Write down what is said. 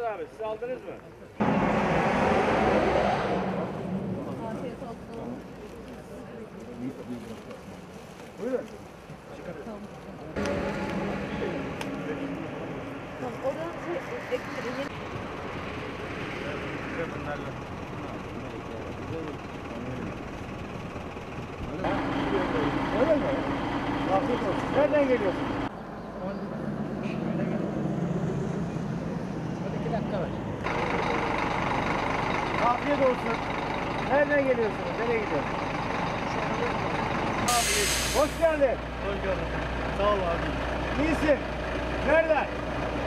abi. Siz aldınız mı? Afiyet olsun. Buyurun. Tamam, oradan ekleyelim. Öyle mi? Afiyet olsun. Nereden geliyorsun? 12 dakika var. Afiyet olsun. Nereden geliyorsunuz? Nereye gidiyorsunuz? Hoş geldin. Hoş geldin. Sağ ol abi. İyisin. Nereden?